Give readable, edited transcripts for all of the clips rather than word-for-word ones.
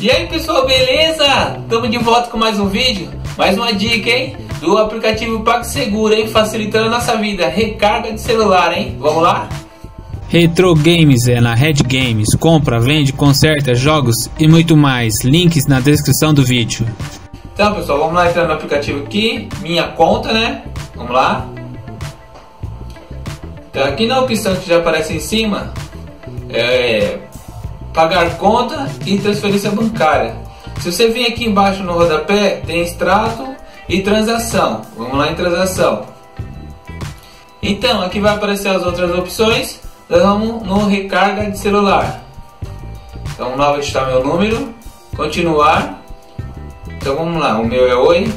E aí pessoal, beleza? Estamos de volta com mais um vídeo. Mais uma dica, hein? Do aplicativo PagSeguro, hein? Facilitando a nossa vida. Recarga de celular, hein? Vamos lá? Retro Games é na Red Games. Compra, vende, conserta, jogos e muito mais. Links na descrição do vídeo. Então pessoal, vamos lá entrar no aplicativo aqui. Minha conta, né? Vamos lá. Então aqui na opção que já aparece em cima pagar conta e transferência bancária. Se você vir aqui embaixo no rodapé, tem extrato e transação. Vamos lá em transação. Então aqui vai aparecer as outras opções. Nós vamos no recarga de celular. Então vamos lá, vou digitar meu número, continuar. Então vamos lá, o meu é Oi.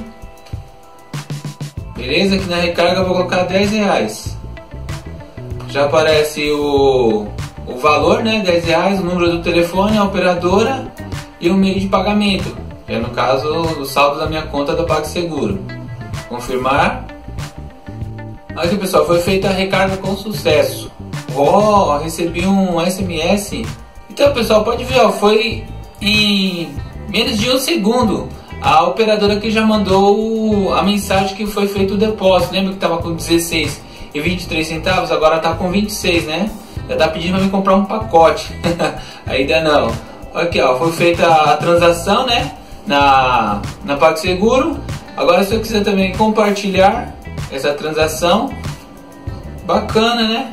Beleza, aqui na recarga eu vou colocar R$10. Já aparece o valor, né, R$10, o número do telefone, a operadora e o meio de pagamento. É no caso o saldo da minha conta do PagSeguro. Confirmar. Aqui pessoal, foi feita a recarga com sucesso. Recebi um SMS. Então pessoal, pode ver, foi em menos de um segundo. A operadora que já mandou a mensagem que foi feito o depósito. Lembra que estava com 16,23 centavos? Agora está com 26, né? Já está pedindo para me comprar um pacote. Ainda não. Aqui ó, foi feita a transação, né? Na PagSeguro. Agora se eu quiser também compartilhar essa transação, bacana, né?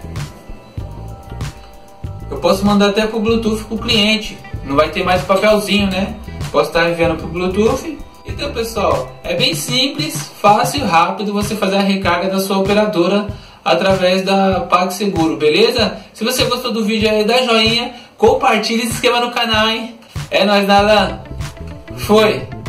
Eu posso mandar até pro Bluetooth pro cliente. Não vai ter mais papelzinho, né? Posso estar enviando pro Bluetooth. Então pessoal, é bem simples, fácil e rápido você fazer a recarga da sua operadora através da PagSeguro, beleza? Se você gostou do vídeo aí, dá joinha, compartilha e se inscreva no canal, hein? É nóis, nada. Foi!